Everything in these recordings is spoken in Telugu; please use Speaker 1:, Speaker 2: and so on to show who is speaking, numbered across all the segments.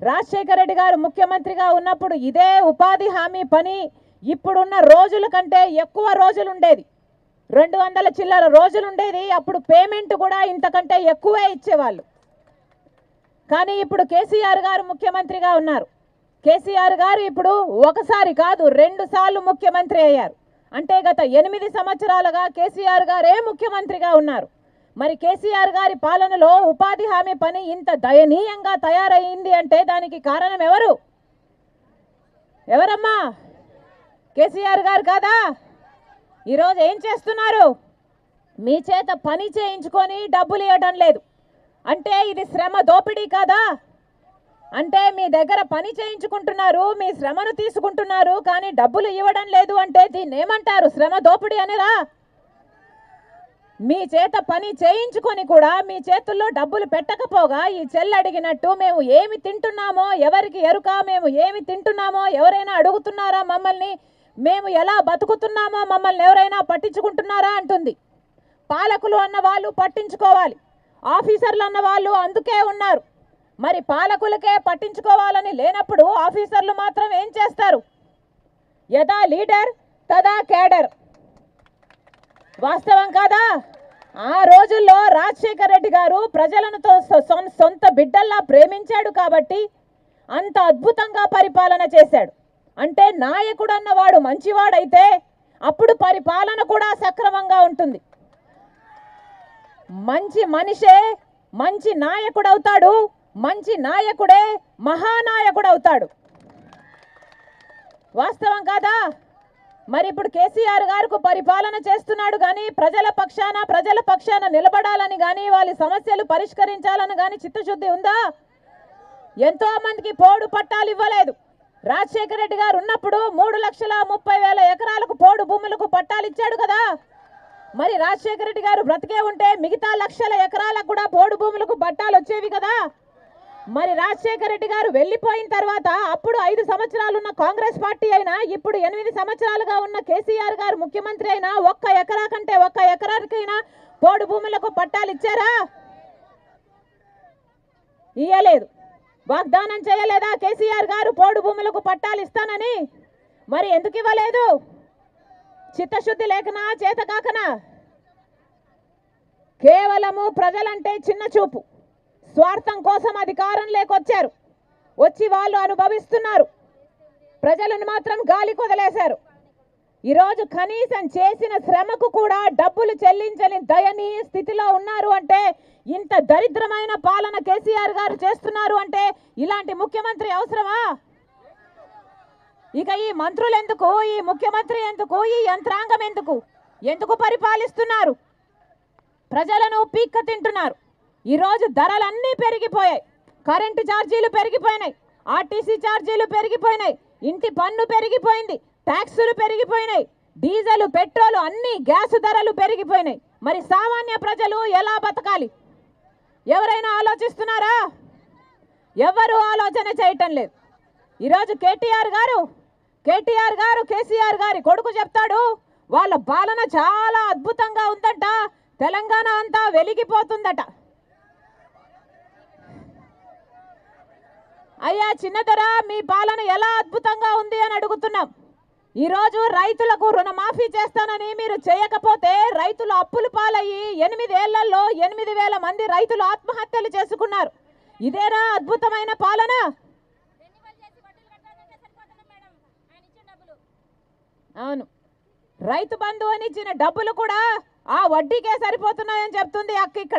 Speaker 1: రాజశేఖర రెడ్డి గారు ముఖ్యమంత్రిగా ఉన్నప్పుడు ఇదే ఉపాధి హామీ పని ఇప్పుడున్న రోజుల కంటే ఎక్కువ రోజులు ఉండేది. 200 చిల్లర రోజులు ఉండేది. అప్పుడు పేమెంట్ కూడా ఇంతకంటే ఎక్కువే ఇచ్చేవాళ్ళు. కానీ ఇప్పుడు కేసీఆర్ గారు ముఖ్యమంత్రిగా ఉన్నారు. కేసీఆర్ గారు ఇప్పుడు ఒకసారి కాదు 2 సార్లు ముఖ్యమంత్రి అయ్యారు. అంటే గత 8 సంవత్సరాలుగా కేసీఆర్ గారే ముఖ్యమంత్రిగా ఉన్నారు. మరి కేసీఆర్ గారి పాలనలో ఉపాధి హామీ పని ఇంత దయనీయంగా తయారైంది అంటే దానికి కారణం ఎవరు? ఎవరమ్మా? కేసీఆర్ గారు కాదా? ఈరోజు ఏం చేస్తున్నారు? మీ చేత పని చేయించుకొని డబ్బులు ఇవ్వడం లేదు అంటే ఇది శ్రమ దోపిడీ కాదా? అంటే మీ దగ్గర పని చేయించుకుంటున్నారు, మీ శ్రమను తీసుకుంటున్నారు, కానీ డబ్బులు ఇవ్వడం లేదు అంటే దీన్ని ఏమంటారు? శ్రమ దోపిడీ అనేరా? మీ చేత పని చేయించుకొని కూడా మీ చేతుల్లో డబ్బులు పెట్టకపోగా ఈ చెల్లి అడిగినట్టు మేము ఏమి తింటున్నామో ఎవరికి ఎరుక, మేము ఏమి తింటున్నామో ఎవరైనా అడుగుతున్నారా మమ్మల్ని, మేము ఎలా బతుకుతున్నామో మమ్మల్ని ఎవరైనా పట్టించుకుంటున్నారా అంటుంది. పాలకులు అన్న వాళ్ళు పట్టించుకోవాలి, ఆఫీసర్లు అన్న వాళ్ళు అందుకే ఉన్నారు. మరి పాలకులకే పట్టించుకోవాలని లేనప్పుడు ఆఫీసర్లు మాత్రం ఏం చేస్తారు? యదా లీడర్ తదా కేడర్. వాస్తవం కాదా? ఆ రోజుల్లో రాజశేఖర రెడ్డి గారు ప్రజలను సొంత బిడ్డల్లా ప్రేమించాడు కాబట్టి అంత అద్భుతంగా పరిపాలన చేశాడు. అంటే నాయకుడు అన్నవాడు మంచివాడైతే అప్పుడు పరిపాలన కూడా సక్రమంగా ఉంటుంది. మంచి మనిషే మంచి నాయకుడు అవుతాడు, మంచి నాయకుడే మహానాయకుడు అవుతాడు. వాస్తవం కాదా? మరి ఇప్పుడు కేసీఆర్ గారికి పరిపాలన చేస్తున్నాడు కానీ ప్రజల పక్షాన నిలబడాలని కానీ వాళ్ళ సమస్యలు పరిష్కరించాలని కానీ చిత్తశుద్ధి ఉందా? ఎంతో మందికి పోడు పట్టాలు ఇవ్వలేదు. రాజశేఖర రెడ్డి గారు ఉన్నప్పుడు 3,30,000 ఎకరాలకు పోడు భూములకు పట్టాలు ఇచ్చాడు కదా. మరి రాజశేఖర రెడ్డి గారు బ్రతికే ఉంటే మిగతా లక్షల ఎకరాలకు కూడా పోడు భూములకు పట్టాలు వచ్చేవి కదా. మరి రాజశేఖర రెడ్డి గారు వెళ్ళిపోయిన తర్వాత అప్పుడు 5 సంవత్సరాలు ఉన్న కాంగ్రెస్ పార్టీ అయినా ఇప్పుడు 8 సంవత్సరాలుగా ఉన్న కేసీఆర్ గారు ముఖ్యమంత్రి అయినా 1 ఎకరా కంటే 1 ఎకరానికైనా పోడు భూములకు పట్టాలు ఇచ్చారా? ఇయ్యలేదు. వాగ్దానం చేయలేదా కేసీఆర్ గారు పోడు భూములకు పట్టాలు ఇస్తానని? మరి ఎందుకు ఇవ్వలేదు? చిత్తశుద్ధి లేకనా, చేతకాకనా? కేవలము ప్రజలంటే చిన్న చూపు, స్వార్థం కోసం అధికారం లేకొచ్చారు. వచ్చి వాళ్ళు అనుభవిస్తున్నారు, ప్రజలను మాత్రం గాలి కొదిలేశారు. ఈరోజు కనీసం చేసిన శ్రమకు కూడా డబ్బులు చెల్లించని దయనీయ స్థితిలో ఉన్నారు. అంటే ఇంత దరిద్రమైన పాలన కేసీఆర్ గారు చేస్తున్నారు అంటే ఇలాంటి ముఖ్యమంత్రి అవసరమా? ఇక ఈ మంత్రులు ఎందుకు, ఈ ముఖ్యమంత్రి ఎందుకు, ఈ యంత్రాంగం ఎందుకు పరిపాలిస్తున్నారు? ప్రజలను పీక్క తింటున్నారు. ఈరోజు ధరలన్నీ పెరిగిపోయాయి. కరెంటు ఛార్జీలు పెరిగిపోయినాయి, ఆర్టీసీ ఛార్జీలు పెరిగిపోయినాయి, ఇంటి పన్ను పెరిగిపోయింది, ట్యాక్సులు పెరిగిపోయినాయి, డీజిల్ పెట్రోల్ అన్ని గ్యాస్ ధరలు పెరిగిపోయినాయి. మరి సామాన్య ప్రజలు ఎలా బతకాలి? ఎవరైనా ఆలోచిస్తున్నారా? ఎవరు ఆలోచన చేయటం లేదు. ఈరోజు కేటీఆర్ గారు కేసీఆర్ గారి కొడుకు చెప్తాడు వాళ్ళ పాలన చాలా అద్భుతంగా ఉందంట, తెలంగాణ అంతా వెలిగిపోతుందట. అయ్యా చిన్నదొర, మీ పాలన ఎలా అద్భుతంగా ఉంది అని అడుగుతున్నాం. ఈరోజు రైతులకు రుణమాఫీ చేస్తానని మీరు చేయకపోతే రైతులు అప్పులు పాలయ్యి 8 ఏళ్లలో 8,000 మంది రైతులు ఆత్మహత్యలు చేసుకున్నారు. ఇదేనా అద్భుతమైన పాలన? అవును, రైతు బంధు అని ఇచ్చిన డబ్బులు కూడా ఆ వడ్డీకే సరిపోతున్నాయని చెప్తుంది అక్క ఇక్కడ.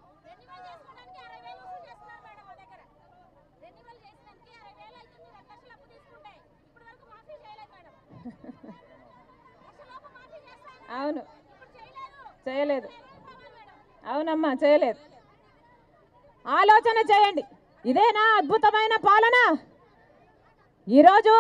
Speaker 1: అవును, చేయలేదు. అవునమ్మా, చేయలేదు. ఆలోచన చేయండి. ఇదేనా అద్భుతమైన పాలన? ఈరోజు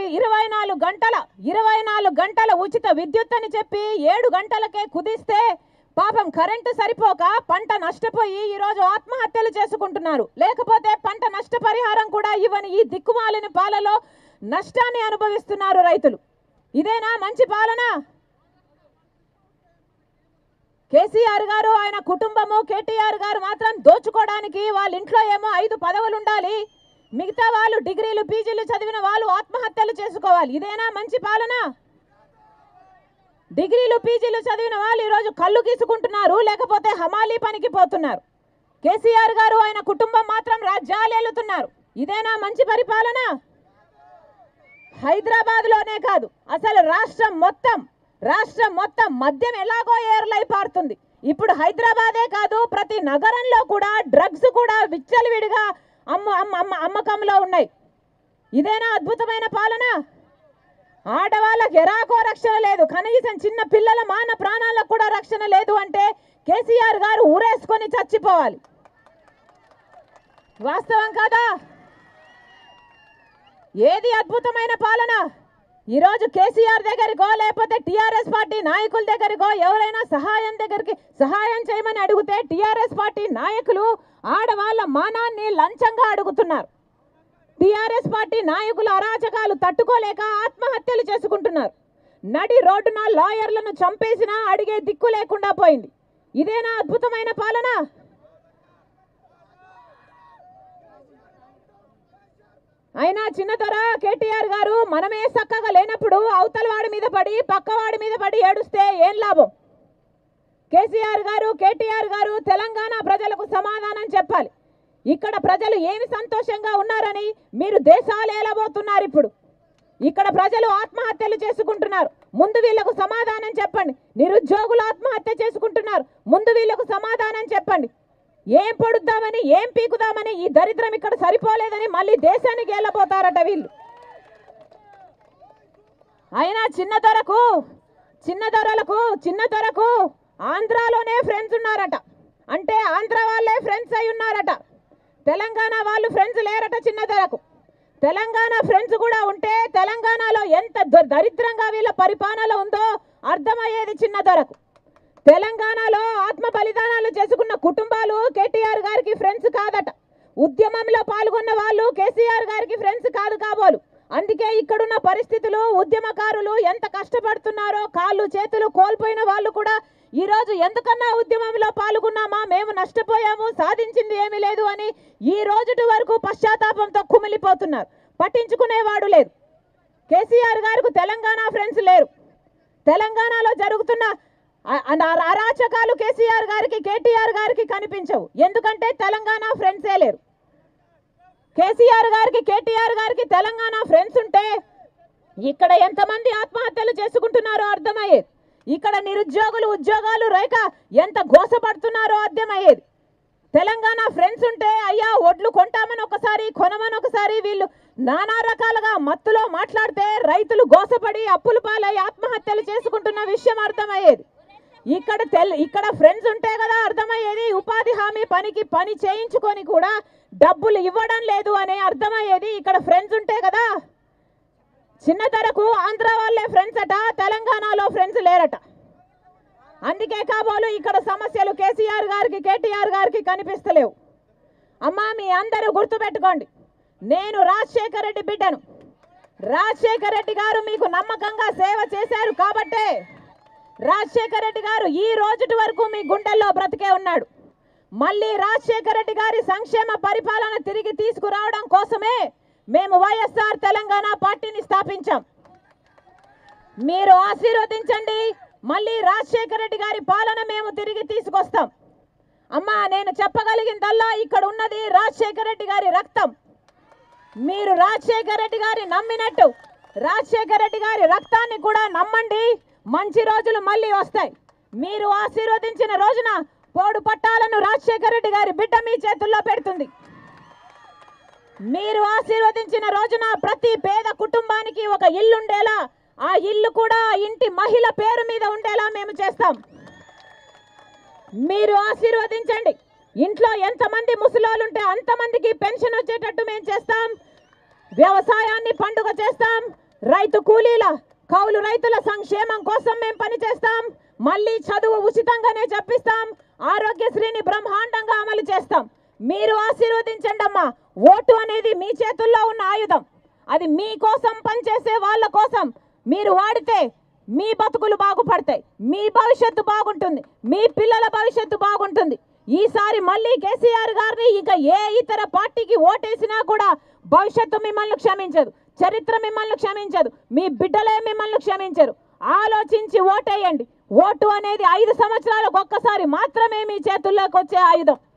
Speaker 1: 24 గంటల ఉచిత విద్యుత్ అని చెప్పి 7 గంటలకే కుదిస్తే పాపం కరెంటు సరిపోక పంట నష్టపోయి ఈరోజు ఆత్మహత్యలు చేసుకుంటున్నారు. లేకపోతే పంట నష్టపరిహారం కూడా ఇవ్వని ఈ దిక్కుమాలిన పాలలో నష్టాన్ని అనుభవిస్తున్నారు రైతులు. ఇదేనా మంచి పాలన? కేసీఆర్ గారు ఆయన కుటుంబము కేటీఆర్ గారు మాత్రం దోచుకోవడానికి వాళ్ళ ఇంట్లో ఏమో 5 పదవులు ఉండాలి, మిగతా వాళ్ళు డిగ్రీలు పీజీలు చదివిన వాళ్ళు ఆత్మహత్యలు చేసుకోవాలి. ఇదేనా మంచి పాలన? డిగ్రీలు పీజీలు చదివిన వాళ్ళు ఈరోజు కళ్ళు గీసుకుంటున్నారు, లేకపోతే హమాలీ పనికి పోతున్నారు. కేసీఆర్ గారు ఆయన కుటుంబం మాత్రం రాజ్యాలు ఏలుతున్నారు. ఇదేనా మంచి పరిపాలన? హైదరాబాద్లోనే కాదు, అసలు రాష్ట్రం మొత్తం మద్యం ఎలాగో ఏర్లై పారుతుంది. ఇప్పుడు హైదరాబాదే కాదు, ప్రతి నగరంలో కూడా డ్రగ్స్ కూడా విచ్చలవిడిగా అమ్మకంలో ఉన్నాయి. ఇదేనా అద్భుతమైన పాలన? ఆడవాళ్ళకి ఎరాకో రక్షణ లేదు, కనీసం చిన్న పిల్లల మాన ప్రాణాలకు కూడా రక్షణ లేదు అంటే కేసీఆర్ గారు ఊరేసుకొని చచ్చిపోవాలి. వాస్తవం కాదా? ఏది అద్భుతమైన పాలన? ఈరోజు కేసీఆర్ దగ్గరికో లేకపోతే టీఆర్ఎస్ పార్టీ నాయకుల దగ్గరికో ఎవరైనా సహాయం చేయమని అడిగితే టీఆర్ఎస్ పార్టీ నాయకులు ఆడవాళ్ళ మానాన్ని లంచంగా అడుగుతున్నారు. టీఆర్ఎస్ పార్టీ నాయకుల అరాచకాలు తట్టుకోలేక ఆత్మహత్యలు చేసుకుంటున్నారు. నడి రోడ్డున లాయర్లను చంపేసినా అడిగే దిక్కు లేకుండా పోయింది. ఇదేనా అద్భుతమైన పాలన? అయినా చిన్నదొర కేటీఆర్ గారు మనమే చక్కగా లేనప్పుడు అవతల వాడి మీద పడి పక్కవాడి మీద పడి ఏడుస్తే ఏం లాభం? కేసీఆర్ గారు కేటీఆర్ గారు తెలంగాణ ప్రజలకు సమాధానం చెప్పాలి. ఇక్కడ ప్రజలు ఏమి సంతోషంగా ఉన్నారని మీరు దేశాలు ఏలబోతున్నారు. ఇప్పుడు ఇక్కడ ప్రజలు ఆత్మహత్యలు చేసుకుంటున్నారు, ముందు వీళ్లకు సమాధానం చెప్పండి. నిరుద్యోగులు ఆత్మహత్య చేసుకుంటున్నారు, ముందు వీళ్లకు సమాధానం చెప్పండి. ఏం పొడుద్దామని ఏం పీకుదామని ఈ దరిద్రం ఇక్కడ సరిపోలేదని మళ్ళీ దేశానికి వెళ్ళబోతారట వీళ్ళు. అయినా చిన్నదొరకు ఆంధ్రాలోనే ఫ్రెండ్స్ ఉన్నారట, అంటే ఆంధ్ర వాళ్ళే ఫ్రెండ్స్ అయి ఉన్నారట. తెలంగాణ వాళ్ళు ఫ్రెండ్స్ లేరట చిన్నదొరకు. తెలంగాణ ఫ్రెండ్స్ కూడా ఉంటే తెలంగాణలో ఎంత దరిద్రంగా వీళ్ళ పరిపాలన ఉందో అర్థమయ్యేది చిన్నదొరకు. తెలంగాణలో ఆత్మ బలిదానాలు చేసుకున్న కుటుంబాలు కేటీఆర్ గారికి ఫ్రెండ్స్ కాదట. ఉద్యమంలో పాల్గొన్న వాళ్ళు కేసీఆర్ గారికి ఫ్రెండ్స్ కాదు కాబోలు. అందుకే ఇక్కడున్న పరిస్థితులు, ఉద్యమకారులు ఎంత కష్టపడుతున్నారో, కాళ్ళు చేతులు కోల్పోయిన వాళ్ళు కూడా ఈరోజు ఎందుకన్నా ఉద్యమంలో పాల్గొన్నామా, మేము నష్టపోయాము, సాధించింది ఏమీ లేదు అని ఈ రోజుటి వరకు పశ్చాత్తాపంతో కుమిలిపోతున్నారు. పట్టించుకునేవాడు లేదు. కేసీఆర్ గారికి తెలంగాణ ఫ్రెండ్స్ లేరు. తెలంగాణలో జరుగుతున్న అరాచకాలు కేసీఆర్ గారికి కేటీఆర్ గారికి కనిపించవు. ఎందుకంటే తెలంగాణ ఫ్రెండ్సే లేరు. కేసీఆర్ గారికి కేటీఆర్ గారికి తెలంగాణ ఫ్రెండ్స్ ఉంటే ఇక్కడ ఎంతమంది ఆత్మహత్యలు చేసుకుంటున్నారో అర్థమయ్యేది. ఇక్కడ నిరుద్యోగులు ఉద్యోగాలు రేక ఎంత గోసపడుతున్నారో అర్థమయ్యేది. తెలంగాణ ఫ్రెండ్స్ ఉంటే అయ్యా ఒడ్లు కొంటామని ఒకసారి కొనమని ఒకసారి వీళ్ళు నానా రకాలుగా మత్తులో మాట్లాడితే రైతులు గోసపడి అప్పుల పాలై ఆత్మహత్యలు చేసుకుంటున్న విషయం అర్థమయ్యేది. ఇక్కడ ఫ్రెండ్స్ ఉంటే కదా అర్థమయ్యేది ఉపాధి హామీ పని చేయించుకొని కూడా డబ్బులు ఇవ్వడం లేదు అని అర్థమయ్యేది. ఇక్కడ ఫ్రెండ్స్ ఉంటే కదా. చిన్నదొరకు ఆంధ్ర వాళ్ళే ఫ్రెండ్స్ అట, తెలంగాణలో ఫ్రెండ్స్ లేరట. అందుకే కాబోలు ఇక్కడ సమస్యలు కేసీఆర్ గారికి కేటీఆర్ గారికి కనిపిస్తలేవు. అమ్మా మీ అందరూ గుర్తుపెట్టుకోండి, నేను రాజశేఖర రెడ్డి బిడ్డను. రాజశేఖర రెడ్డి గారు మీకు నమ్మకంగా సేవ చేశారు కాబట్టే రాజశేఖర రెడ్డి గారు ఈ రోజుటి వరకు మీ గుండెల్లో బ్రతికే ఉన్నాడు. మళ్ళీ రాజశేఖర రెడ్డి గారి సంక్షేమ పరిపాలన తిరిగి తీసుకురావడం కోసమే మేము వైఎస్ఆర్ తెలంగాణ పార్టీని స్థాపించాం. మీరు ఆశీర్వదించండి, మళ్ళీ రాజశేఖర రెడ్డి గారి పాలన మేము తిరిగి తీసుకొస్తాం. అమ్మా నేను చెప్పగలిగిందల్లా ఇక్కడ ఉన్నది రాజశేఖర రెడ్డి గారి రక్తం. మీరు రాజశేఖర రెడ్డి గారి నమ్మినట్టు రాజశేఖర రెడ్డి గారి రక్తాన్ని కూడా నమ్మండి. మంచి రోజులు మళ్ళీ వస్తాయి. మీరు ఆశీర్వదించిన రోజున పోడు పట్టాలను రాజశేఖర రెడ్డి గారి బిడ్డ మీ చేతుల్లో పెడుతుంది. మీరు ఆశీర్వదించిన రోజున ప్రతి పేద కుటుంబానికి ఒక ఇల్లు ఉండేలా, ఆ ఇల్లు కూడా ఇంటి మహిళ పేరు మీద ఉండేలా మేము చేస్తాం. మీరు ఆశీర్వదించండి. ఇంట్లో ఎంతమంది ముసలోళ్ళు ఉంటే అంతమందికి పెన్షన్ వచ్చేటట్టు మేము చేస్తాం. వ్యవసాయాన్ని పండుగ చేస్తాం. రైతు కూలీల కౌలు రైతుల సంక్షేమం కోసం మేము పనిచేస్తాం. మళ్ళీ చదువు ఉచితంగానే చెప్పిస్తాం. ఆరోగ్యశ్రీని బ్రహ్మాండంగా అమలు చేస్తాం. మీరు ఆశీర్వదించండి అమ్మా. ఓటు అనేది మీ చేతుల్లో ఉన్న ఆయుధం. అది మీకోసం పనిచేసే వాళ్ళ కోసం మీరు వాడితే మీ బతుకులు బాగుపడతాయి, మీ భవిష్యత్తు బాగుంటుంది, మీ పిల్లల భవిష్యత్తు బాగుంటుంది. ఈసారి మళ్ళీ కేసీఆర్ గారిని ఇక ఏ ఇతర పార్టీకి ఓటేసినా కూడా భవిష్యత్తు మిమ్మల్ని క్షమించదు, చరిత్ర మిమ్మల్ని క్షమించదు, మీ బిడ్డలే మిమ్మల్ని క్షమించరు. ఆలోచించి ఓటేయండి. ఓటు అనేది 5 సంవత్సరాలకు ఒక్కసారి మాత్రమే మీ చేతుల్లోకి వచ్చే ఆయుధం.